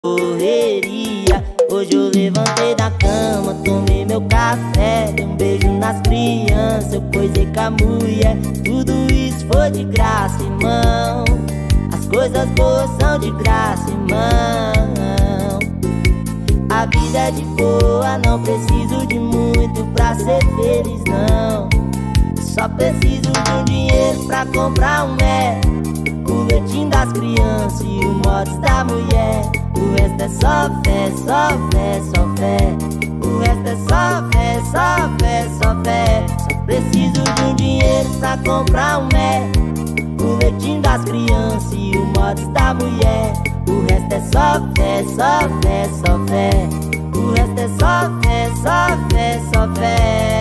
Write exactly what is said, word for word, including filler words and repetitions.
correria. Hoje eu levantei da cama, tomei meu café, dei um beijo nas crianças, eu coisei com a mulher. Tudo isso foi de graça, irmão. As coisas boas são de graça, irmão. A vida é de boa, não preciso de muito pra ser feliz, não. Só preciso de um dinheiro pra comprar um Mac, o leitinho das crianças e o mods da mulher. O resto é só fé, só fé, só fé. O resto é só fé, só fé, só fé. Só preciso de um dinheiro pra comprar um Mac, o leitinho das crianças e o mods da mulher. O resto é só fé, só fé, só fé. O resto é só fé, só fé, só fé.